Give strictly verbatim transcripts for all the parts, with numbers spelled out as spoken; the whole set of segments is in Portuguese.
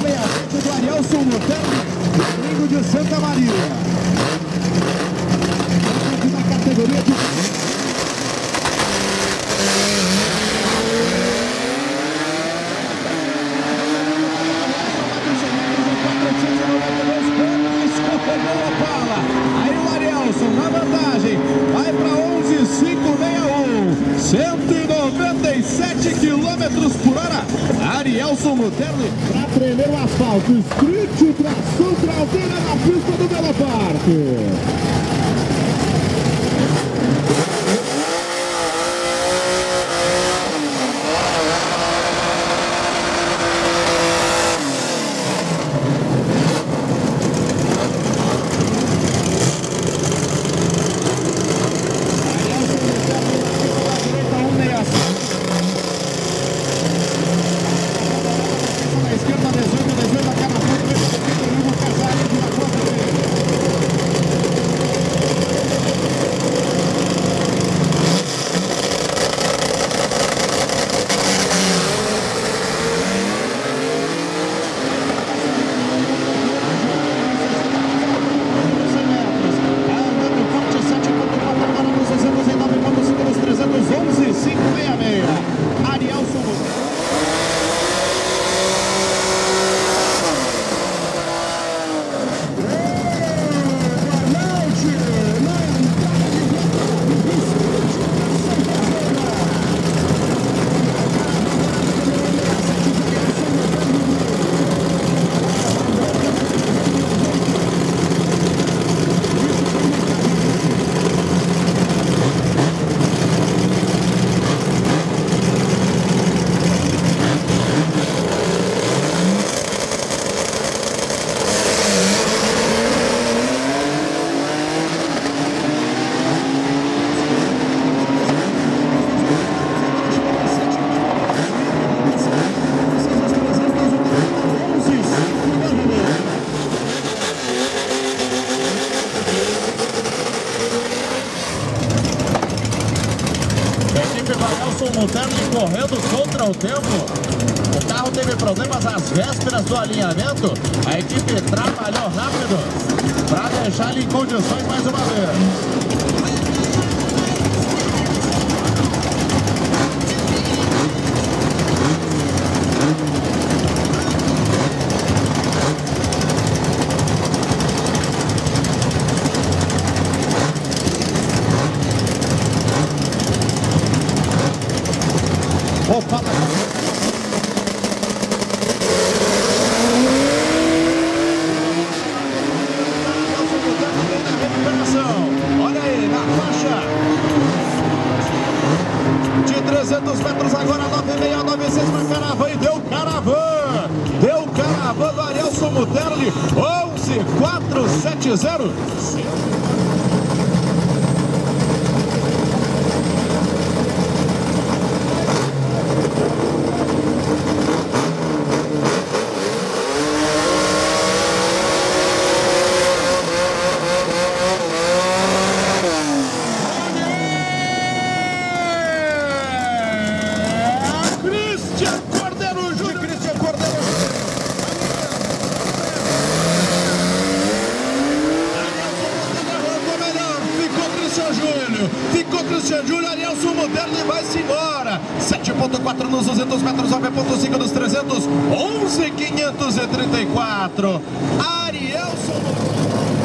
vem a frente do Arielson Mutelli, Domingo de Santa Maria. Na categoria de... Aí o Arielson na vantagem, vai para onze mil quinhentos e sessenta e um, cento e noventa e sete quilômetros por hora. Arielson Mutelli para tremer o asfalto, street, tração traseira na pista do Velopark. Mutelli correndo contra o tempo. O carro teve problemas às vésperas do alinhamento. A equipe trabalhou rápido para deixar ele em condições mais uma vez. Opa, olha aí, na faixa de trezentos metros agora, nove seis nove seis para Caravan e deu Caravan, deu Caravan do Arielson Mutelli, onze mil quatrocentos e setenta. Ficou Cristian Júlio, Arielson Mutelli vai-se embora. sete ponto quatro nos duzentos metros, nove ponto cinco nos trezentos, onze mil quinhentos e trinta e quatro. Arielson Mutelli.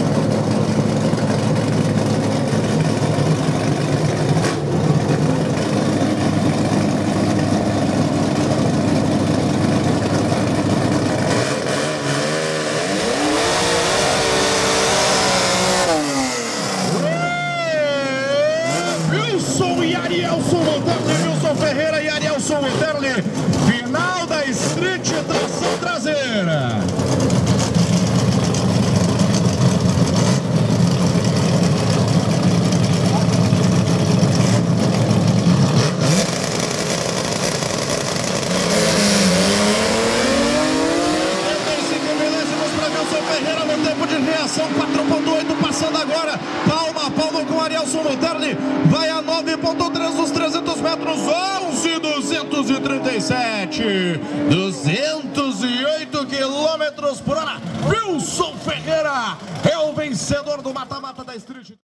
E Arielson Mutelli, Wilson Ferreira e Arielson Mutelli, final da Street tração traseira. Ferreira no tempo de reação, quatro ponto oito passando agora, palma a palma com Arielson Mutelli, vai a nove ponto três nos trezentos metros, onze mil duzentos. duzentos e trinta e sete, duzentos e oito quilômetros por hora. Wilson Ferreira é o vencedor do mata-mata da Street.